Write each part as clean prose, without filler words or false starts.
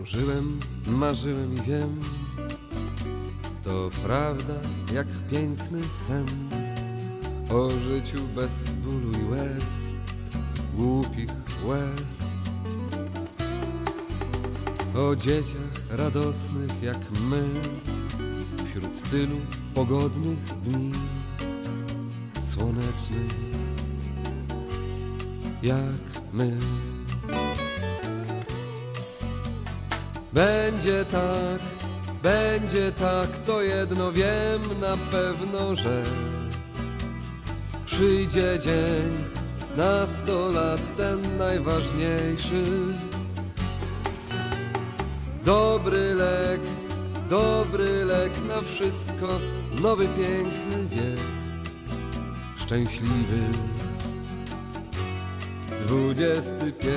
Żyłem, marzyłem i wiem, to prawda jak piękny sen, o życiu bez bólu i łez, głupich łez, o dzieciach radosnych jak my, wśród tylu pogodnych dni, słonecznych jak my. Będzie tak, to jedno wiem na pewno, że przyjdzie dzień na 100 lat, ten najważniejszy. Dobry lek na wszystko, nowy piękny wiek, szczęśliwy XXI.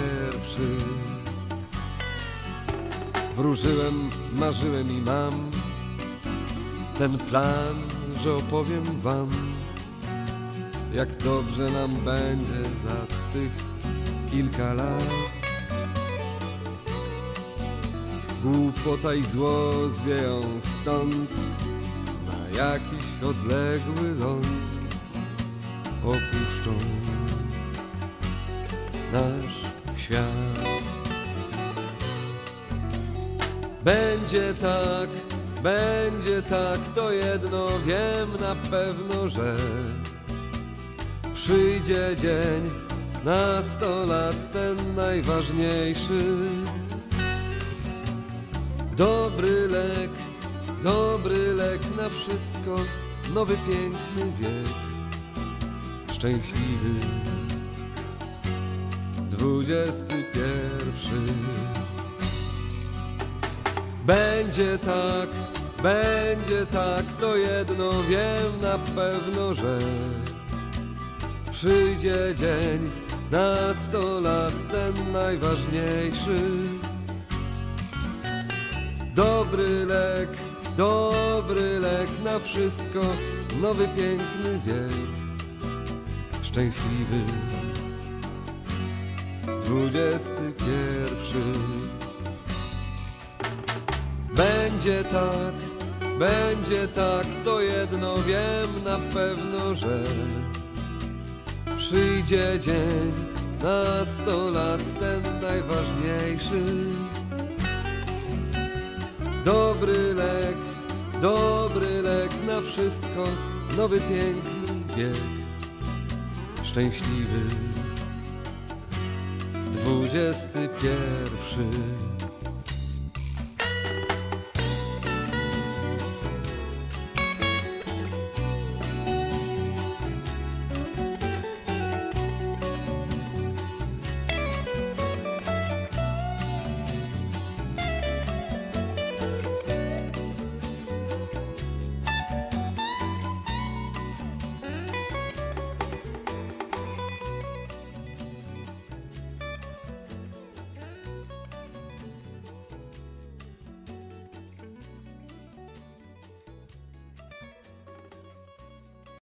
Wróżyłem, marzyłem i mam ten plan, że opowiem wam, jak dobrze nam będzie za tych kilka lat. Głupota i zło zwieją stąd na jakiś odległy ląd, opuszczą nasz świat. Będzie tak, to jedno wiem na pewno, że przyjdzie dzień na 100 lat, ten najważniejszy. Dobry lek na wszystko, nowy piękny wiek, szczęśliwy XXI. Będzie tak, to jedno wiem na pewno, że przyjdzie dzień na 100 lat, ten najważniejszy. Dobry lek na wszystko, nowy piękny wiek, szczęśliwy XXI. Będzie tak, to jedno wiem na pewno, że przyjdzie dzień na 100 lat, ten najważniejszy. Dobry lek na wszystko, nowy piękny wiek, szczęśliwy XXI.